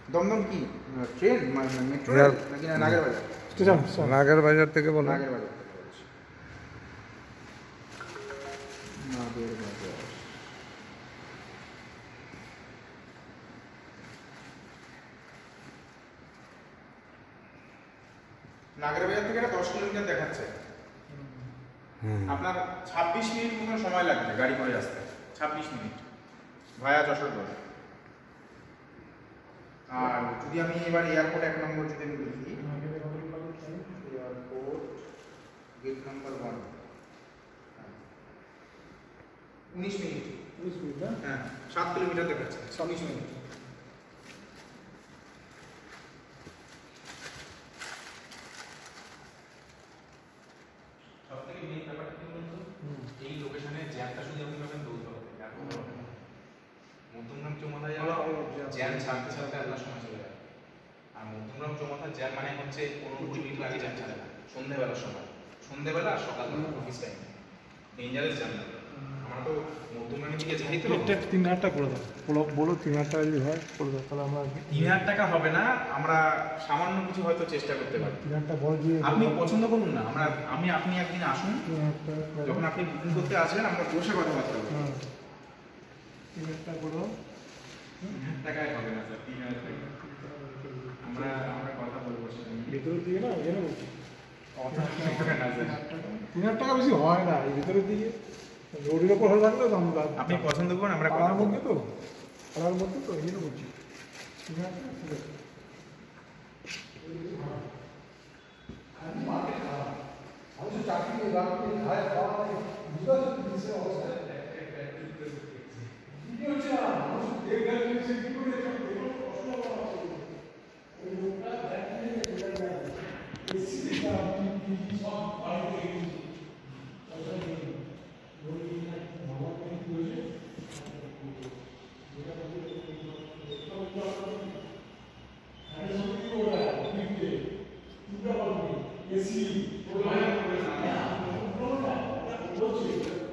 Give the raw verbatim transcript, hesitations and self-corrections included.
দমদম কি train metro নাকি নাগের বাজার স্টেশন? নাগের বাজার থেকে বলো। নাগের বাজার থেকে বলছি। নাগের বাজার নাগের বাজার থেকে এটা দশ কিলোমিটার দেখাচ্ছে। আপনার ছাব্বিশ মিনিট মতো সময় লাগবে গাড়ি করে আসতে, ছাব্বিশ মিনিট ভায়া যশোর রোড। আর যদি আমি এবার এয়ারপোর্ট এক নম্বর যদি আমি দেখি, এয়ারপোর্ট গেট নাম্বার ওয়ান উনিশ মিনিট। উনিশ মিনিট না? হ্যাঁ, সাত কিলোমিটার দেখাচ্ছে, ছাব্বিশ মিনিট। সবথেকে মেইন ব্যাপারটা কি বলতো, এই লোকেশনে জ্যামটা শুধু আপনি পাবেন দৌড়তে হবে, আর কোনো মধ্যমগ্রাম চৌমাথা যাওয়া জ্যাম ছাড়তে ছাড়তে আপনার সময় চলে যাবে। আর মধ্যমগ্রাম চৌমাথা জ্যাম মানে হচ্ছে পনেরো কুড়ি মিনিট আগে জ্যাম ছাড়ে না, সন্ধ্যেবেলার সময়, সন্ধ্যেবেলা আর সকালবেলা অফিস টাইম ডেঞ্জারাস জ্যাম লাগে। আমরা তো মধ্যমগ্রামের দিকে যাই তো। এটা তিন হাজার টাকা করে দাও, বলো বলো তিন হাজার টাকা যদি হয় করে দাও, তাহলে আমরা তিন হাজার টাকা হবে না, আমরা সামান্য কিছু হয়তো চেষ্টা করতে পারি। তিন হাজার টাকা বড় দিয়ে আপনি পছন্দ করুন না, আমরা আমি আপনি একদিন আসুন, যখন আপনি বুকিং করতে আসেন আমরা বসে কথাবার্তা বলবো। হ্যাঁ, তিন হাজার টাকা করে দাও। তিন হাজার টাকায় হবে না স্যার, তিন হাজার টাকা আমরা আমরা কথা বলবো সেটা নিয়ে। ভেতরের দিকে না, এখানে বলছি তিন তিন হাজার টাকা বেশি হয় না, এই ভেতরের দিকে রোডের ওপর হয়ে থাকলে তো আমরা আপনি পছন্দ করুন, আমরা কথা পাড়ার বলবো। মধ্যে তো পাড়ার মধ্যে তো এই জন্য বলছি তিন হাজার টাকা ঠিক আছে। Esse